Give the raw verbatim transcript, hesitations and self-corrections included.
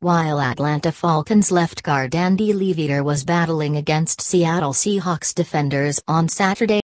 While Atlanta Falcons left guard Andy Leveter was battling against Seattle Seahawks defenders on Saturday